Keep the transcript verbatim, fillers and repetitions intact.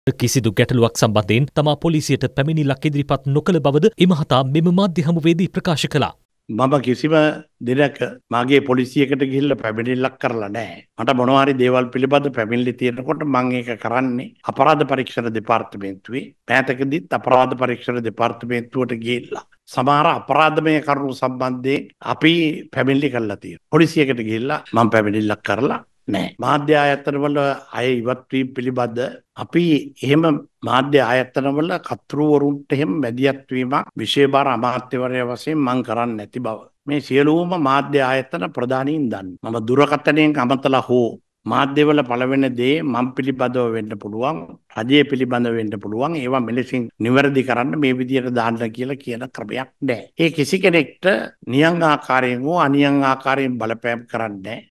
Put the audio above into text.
කිසිදු ගැටලුවක් සම්බන්ධයෙන් තමා පොලිසියට පැමිණිල්ලක් ඉදිරිපත් නොකළ බවද එමහතා මෙම මාධ්‍ය හමුවේදී ප්‍රකාශ කළා. මම කිසිම දිනක මගේ පොලිසියකට ගිහිල්ලා පැමිණිල්ලක් කරලා නැහැ. මට මොනවා හරි දේවල් පිළිබඳ පැමිණිලි තියෙනකොට මම ඒක කරන්නේ අපරාධ පරීක්ෂණ දෙපාර්තමේන්තුවේ. මෑතකදීත් අපරාධ පරීක්ෂණ දෙපාර්තමේන්තුවට ගිහිල්ලා සමහර අපරාධමය කරුණු සම්බන්ධයෙන් අපි පැමිණිලි කරලා තියෙනවා. පොලිසියකට ගිහිල්ලා මම පැමිණිල්ලක් කරලා නැහැ. මාධ්‍ය ආයතනවල අය ඉවත් වීම පිළිබඳ අපි එහෙම මාධ්‍ය ආයතනවල කතුරුවරුන්ට එහෙම මැදිහත් වීමක් විශේෂ අමාත්‍යවරයා වශයෙන් මම කරන්නේ නැති බව මේ සියලුම මාධ්‍ය ආයතන ප්‍රධානීන් දන්නේ. මම දුරකථනයෙන් අමතලා හෝ මාධ්‍යවල පළවෙනි දේ මම පිළිබඳව වෙන්න පුළුවන්, රජයේ පිළිබඳව වෙන්න පුළුවන්. ඒවා මෙලෙසින් නිවැරදි කරන්න මේ විදියට දාන්න කියලා කියන ක්‍රමයක් නැහැ. ඒ කිසි කෙනෙක්ට නියං ආකාරයෙන් හෝ අනියං ආකාරයෙන් බලපෑම් කරන්නේ නැහැ.